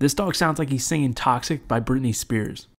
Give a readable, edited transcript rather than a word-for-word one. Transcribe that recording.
This dog sounds like he's singing Toxic by Britney Spears.